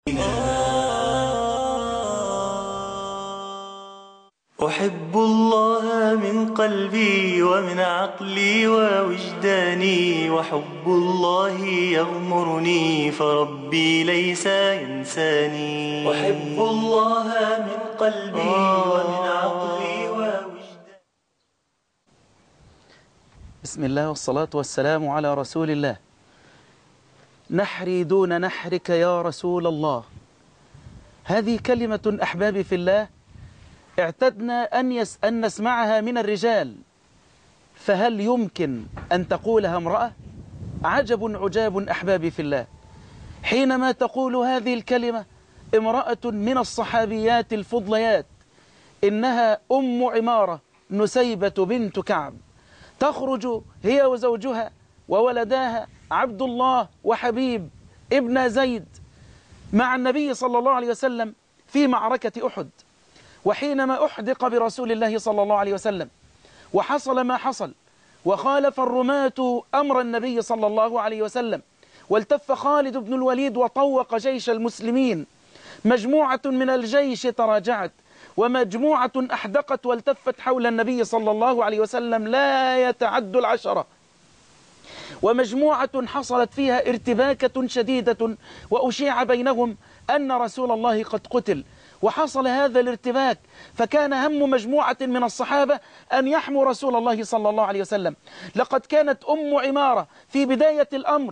أحب الله من قلبي ومن عقلي ووجداني، وحب الله يغمرني فربي ليس ينساني. أحب الله من قلبي ومن عقلي ووجداني. بسم الله والصلاة والسلام على رسول الله. نحري دون نحرك يا رسول الله. هذه كلمة أحبابي في الله اعتدنا أن نسمعها من الرجال، فهل يمكن أن تقولها امرأة؟ عجب عجاب أحبابي في الله، حينما تقول هذه الكلمة امرأة من الصحابيات الفضليات، إنها أم عمارة نسيبة بنت كعب، تخرج هي وزوجها وولداها عبد الله وحبيب ابن زيد مع النبي صلى الله عليه وسلم في معركة أحد. وحينما أحدق برسول الله صلى الله عليه وسلم وحصل ما حصل وخالف الرماة أمر النبي صلى الله عليه وسلم، والتف خالد بن الوليد وطوق جيش المسلمين، مجموعة من الجيش تراجعت ومجموعة أحدقت والتفت حول النبي صلى الله عليه وسلم لا يتعد العشرة، ومجموعة حصلت فيها ارتباكة شديدة وأشيع بينهم أن رسول الله قد قتل. وحصل هذا الارتباك، فكان هم مجموعة من الصحابة أن يحموا رسول الله صلى الله عليه وسلم. لقد كانت أم عمارة في بداية الأمر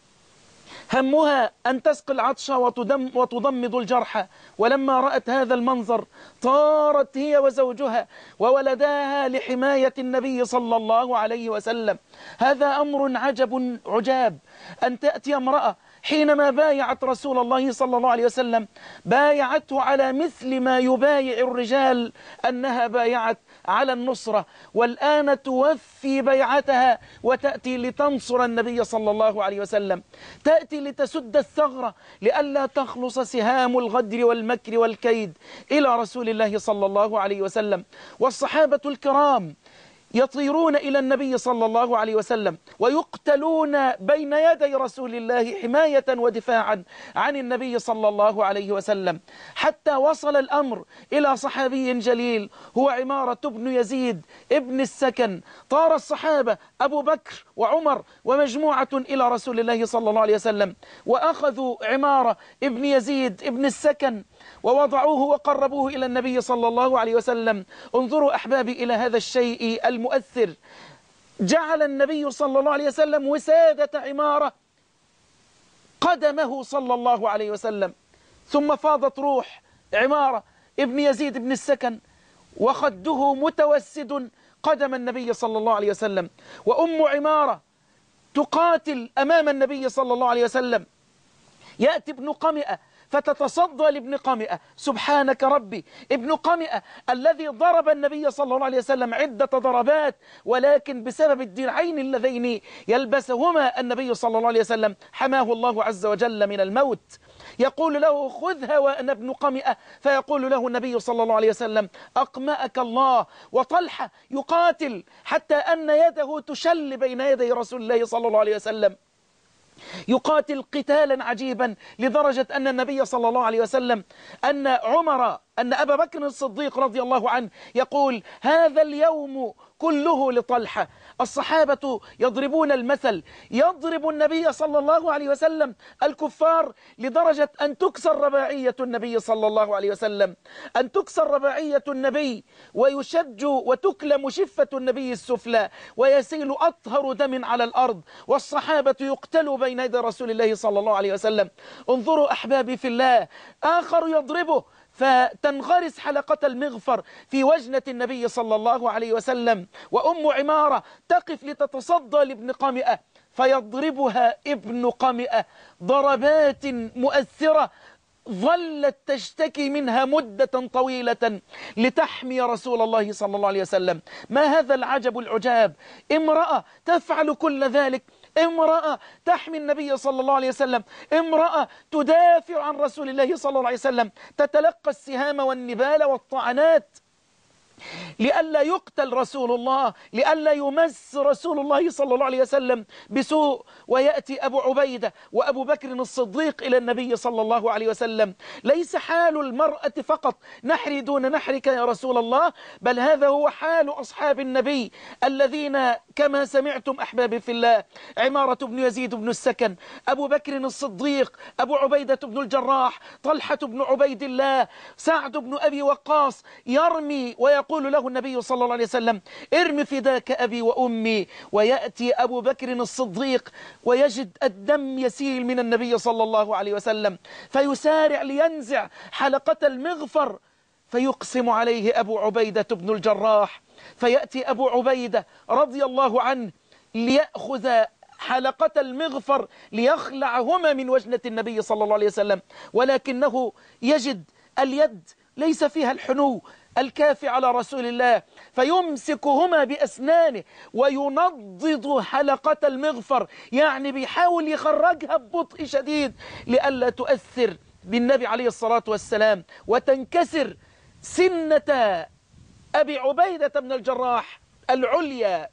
همها أن تسقي العطش وتضمد الجرحى، ولما رأت هذا المنظر طارت هي وزوجها وولداها لحماية النبي صلى الله عليه وسلم. هذا أمر عجب عجاب، أن تأتي امرأة حينما بايعت رسول الله صلى الله عليه وسلم بايعته على مثل ما يبايع الرجال، أنها بايعت على النصرة، والآن توفي بيعتها وتأتي لتنصر النبي صلى الله عليه وسلم، تأتي لتسد الثغرة لئلا تخلص سهام الغدر والمكر والكيد إلى رسول الله صلى الله عليه وسلم. والصحابة الكرام يطيرون إلى النبي صلى الله عليه وسلم ويقتلون بين يدي رسول الله حماية ودفاعا عن النبي صلى الله عليه وسلم، حتى وصل الأمر إلى صحابي جليل هو عمارة بن يزيد ابن السكن. طار الصحابة أبو بكر وعمر ومجموعة إلى رسول الله صلى الله عليه وسلم، وأخذوا عمارة ابن يزيد ابن السكن ووضعوه وقربوه إلى النبي صلى الله عليه وسلم. انظروا أحبابي إلى هذا الشيء المؤثر، جعل النبي صلى الله عليه وسلم وسادة عمارة قدمه صلى الله عليه وسلم، ثم فاضت روح عمارة ابن يزيد ابن السكن وخده متوسد قدم النبي صلى الله عليه وسلم، وأم عمارة تقاتل أمام النبي صلى الله عليه وسلم. يأتي ابن قمئة فتتصدى لابن قمئة، سبحانك ربي، ابن قمئة الذي ضرب النبي صلى الله عليه وسلم عدة ضربات، ولكن بسبب الدرعين اللذين يلبسهما النبي صلى الله عليه وسلم حماه الله عز وجل من الموت. يقول له خذها وأنا ابن قمئة، فيقول له النبي صلى الله عليه وسلم أقمأك الله. وطلحة يقاتل حتى أن يده تشل بين يدي رسول الله صلى الله عليه وسلم، يقاتل قتالا عجيبا لدرجة أن النبي صلى الله عليه وسلم أن أبا بكر الصديق رضي الله عنه يقول هذا اليوم كله لطلحة. الصحابة يضربون المثل، يضرب النبي صلى الله عليه وسلم الكفار لدرجة أن تكسر رباعية النبي صلى الله عليه وسلم، أن تكسر رباعية النبي ويشج وتكلم شفة النبي السفلى ويسيل أطهر دم على الأرض، والصحابة يقتلوا بين يدي رسول الله صلى الله عليه وسلم. انظروا أحبابي في الله، آخر يضربه فتنغرس حلقة المغفر في وجنة النبي صلى الله عليه وسلم، وأم عمارة تقف لتتصدى لابن قمئة فيضربها ابن قمئة ضربات مؤثرة ظلت تشتكي منها مدة طويلة لتحمي رسول الله صلى الله عليه وسلم. ما هذا العجب العجاب؟ امرأة تفعل كل ذلك، امرأة تحمي النبي صلى الله عليه وسلم، امرأة تدافع عن رسول الله صلى الله عليه وسلم، تتلقى السهام والنبال والطعنات. لئلا يقتل رسول الله، لئلا يمس رسول الله صلى الله عليه وسلم بسوء، ويأتي أبو عبيدة وأبو بكر الصديق إلى النبي صلى الله عليه وسلم. ليس حال المرأة فقط نحري دون نحرك يا رسول الله، بل هذا هو حال أصحاب النبي الذين كما سمعتم أحبابي في الله: عمارة بن يزيد بن السكن، أبو بكر الصديق، أبو عبيدة بن الجراح، طلحة بن عبيد الله، سعد بن أبي وقاص، يرمي ويقول له النبي صلى الله عليه وسلم: ارم فداك أبي وأمي. ويأتي أبو بكر الصديق ويجد الدم يسيل من النبي صلى الله عليه وسلم، فيسارع لينزع حلقة المغفر، فيقسم عليه أبو عبيدة بن الجراح، فيأتي أبو عبيدة رضي الله عنه ليأخذ حلقة المغفر ليخلعهما من وجنة النبي صلى الله عليه وسلم، ولكنه يجد اليد ليس فيها الحنو الكافي على رسول الله، فيمسكهما بأسنانه وينضد حلقة المغفر، يعني بيحاول يخرجها ببطء شديد لئلا تؤثر بالنبي عليه الصلاة والسلام وتنكسر سنة أبي عبيدة بن الجراح العليا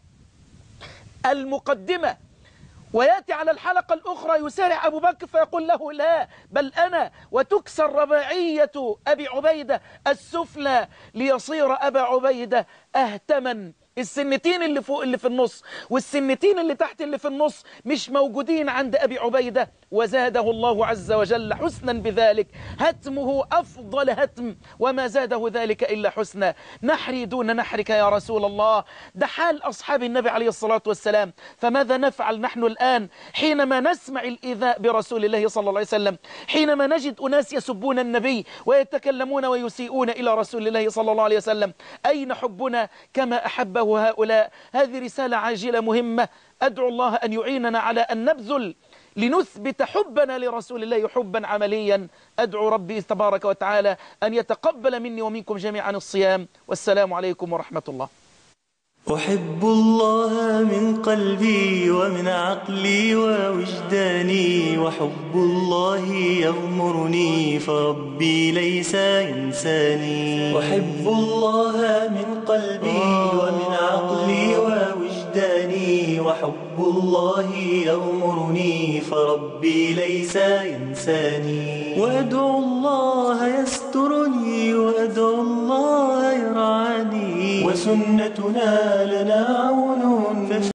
المقدمة. ويأتي على الحلقة الأخرى يسارع أبو بكر فيقول له: لا، بل أنا، وتكسر رباعية أبي عبيدة السفلى ليصير أبا عبيدة أهتما. السنتين اللي فوق اللي في النص والسنتين اللي تحت اللي في النص مش موجودين عند أبي عبيدة، وزاده الله عز وجل حسنا بذلك، هتمه أفضل هتم وما زاده ذلك إلا حسنا. نحري دون نحرك يا رسول الله، ده حال أصحاب النبي عليه الصلاة والسلام. فماذا نفعل نحن الآن حينما نسمع الإيذاء برسول الله صلى الله عليه وسلم، حينما نجد أناس يسبون النبي ويتكلمون ويسيئون إلى رسول الله صلى الله عليه وسلم؟ أين حبنا كما أحبه هؤلاء؟ هذه رسالة عاجلة مهمة، أدعو الله أن يعيننا على أن نبذل لنثبت حبنا لرسول الله حبا عمليا. أدعو ربي تبارك وتعالى أن يتقبل مني ومنكم جميعا الصيام، والسلام عليكم ورحمة الله. أحب الله من قلبي ومن عقلي ووجداني، وحب الله يغمرني فربي ليس ينساني. أحب الله من قلبي ومن عقلي ووجداني، وحب الله يغمرني فربي ليس ينساني. وأدعو الله يسترني وأدعو الله يرعاني، وسنتنا لنا عون